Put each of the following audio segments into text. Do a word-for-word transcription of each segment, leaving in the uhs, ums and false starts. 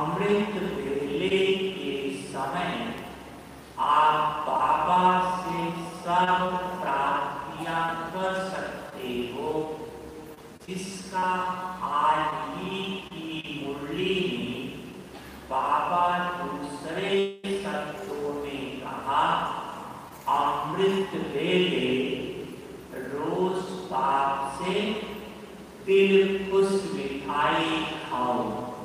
अमृत वेले के समय आप बाबा से सब प्राप्तियां कर सकते हो, जिसका आज ही की मुरली में बाबा दूसरे शब्दों में कहा, अमृत वेले रोज बाप से दिल खुश मिठाई खाओ।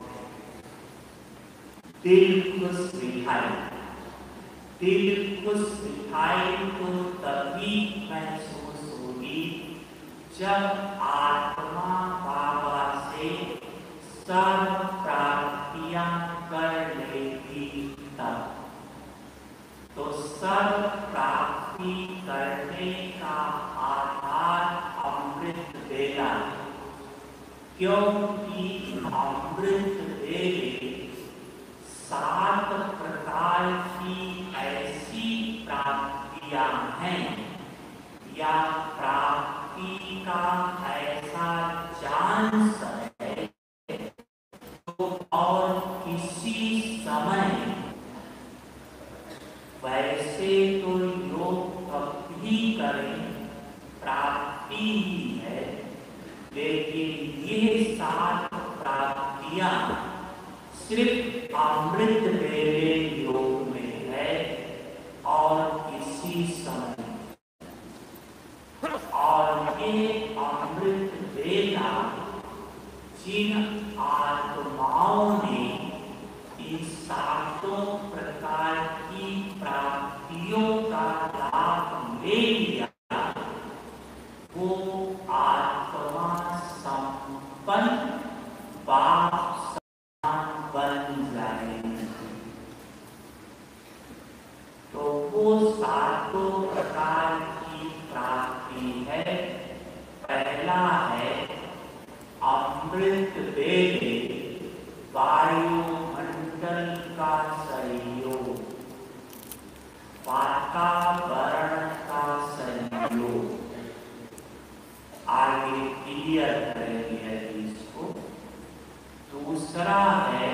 दिल खुश मिठाई, दिल खुश मिठाई तो तभी महसूस होगी जब आत्मा बाबा से सब प्राप्तियां कर लेगी तब। तो सब प्राप्ति करने का आधार अमृत वेला, क्योंकि अमृत वेले सात प्रकार की ऐसी प्राप्तियां हैं या प्राप्ति का ऐसा चांस है तो और किसी समय, वैसे तो योग कभी करें प्राप्ति ही है, लेकिन ये सात प्राप्तियां सिर्फ अमृत वेले योग में है और किसी समय। और ये अमृत वेला जिन आत्माओं ने इन सातों प्रकार की प्राप्तियों का लाभ ले लिया, वो आत्मा संपन्न बाप बन जाएंगे। तो वो सातों प्रकार की प्राप्ति है। पहला है अमृत वेले वायुमंडल का सहयोग, वातावरण का सहयोग। आगे क्लियर करेंगे इसको। दूसरा है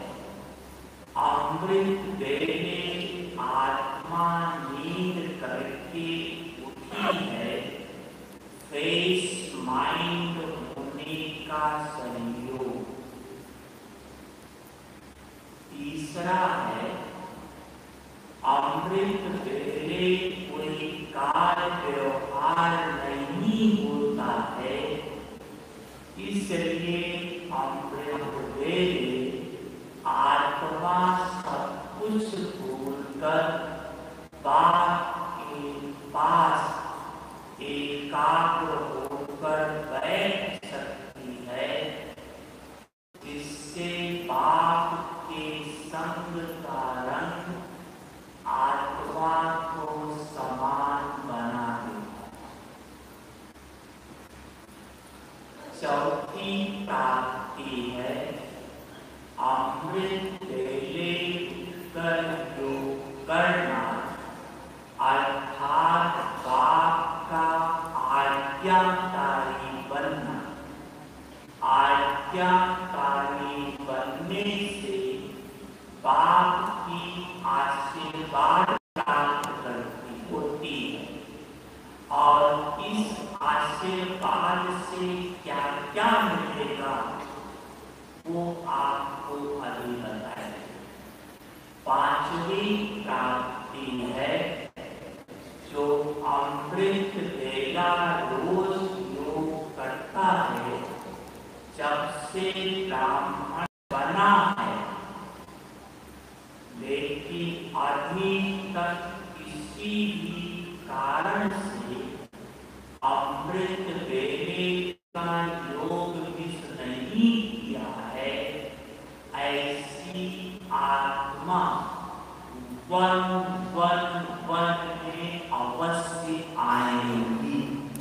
अमृत वेले आत्मा नींद करके उठी है, फ्रेश माइंड होने का सहयोग। तीसरा है अमृत वेले कोई कार्य व्यवहार नहीं होता है, इसलिए अमृत वेले आत्मा सब कुछ भूलकर बाप के पास एकाग्र होकर बैठ सकती है, जिससे बाप के संग का रंग आत्मा को समान बना देता। चौथी प्राप्ति है अमृत वेले कर योग करना, अर्थात बाप का आज्ञाकारी बनना। आज्ञाकारी बनने से बाप की आशीर्वाद प्राप्त करती होती है, और इस आशीर्वाद से क्या क्या मिलेगा वो आपको अभी बताएं। पांचवी प्राप्ति है जो अमृत वेला रोज योग करता है, जब से ब्राह्मण बना है, लेकिन अभी तक किसी भी कारण से अमृत वेले का योग विष नहीं किया है, ऐसी आत्मा वन वन वन में अवश्य आएगी।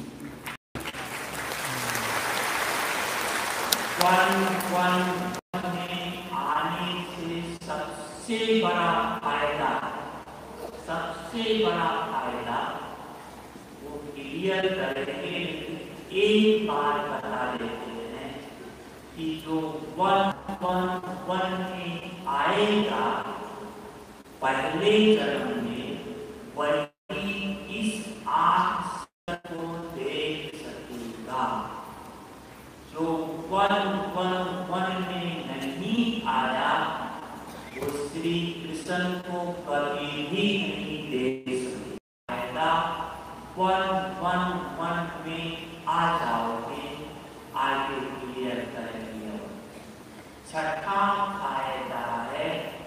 वन वन में आने से सबसे बड़ा फायदा, सबसे बड़ा फायदा वो क्लियर करेंगे, एक बार बता देते हैं कि जो वन वन वन में पाएगा पहले जन्म में, वही इस आँख को देख सकेगा। जो वन वन वन में नहीं आया, वो श्री कृष्ण को कभी भी नहीं देख सकेगा। वन वन वन में आ जाओगे, आगे क्लियर करेंगे। छठा फायदा है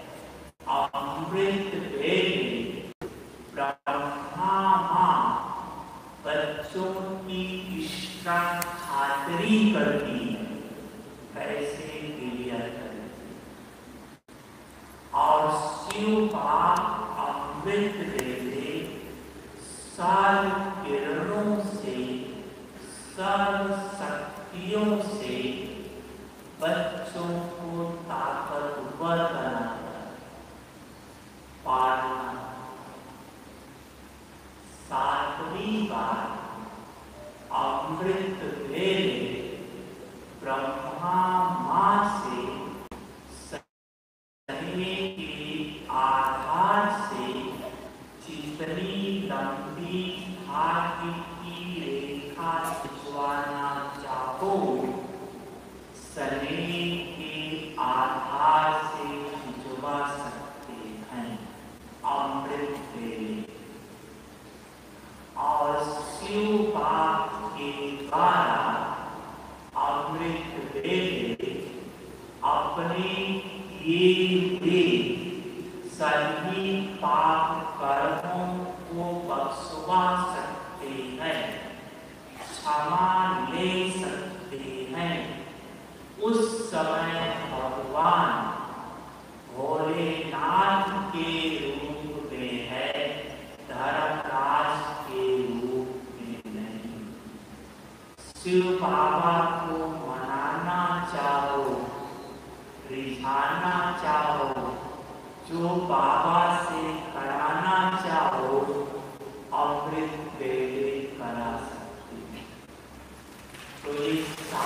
अमृत वेले ब्रह्मा माँ बच्चों की इष्टा खातरी करती है। कैसे क्लियर करें? और शिव बाप अमृत वेले सर्व किरणों से, सर्व शक्तियों से बच्चों को ताकतवर बनाता है, पालना। सातवीं बार अमृत वेले ब्रह्मा माँ से सहने के आधार से जितनी लंबी भाग्य की रेखा खिंचवाना चाहो, सने के आधार से खिंचवा सकते हैं अमृत वेले। और शिव बाप के द्वारा अमृत वेले अपने किए हुए सभी पाप कर्मों को बख्शवा सकते हैं, क्षमा ले सकते हैं। उस समय भगवान भोलेनाथ के रूप में है, धर्मराज के रूप में नहीं। शिव बाबा को मनाना चाहो, रिझाना चाहो, जो बाबा से कराना चाहो, अमृत वेले करा सकते हैं। तो ये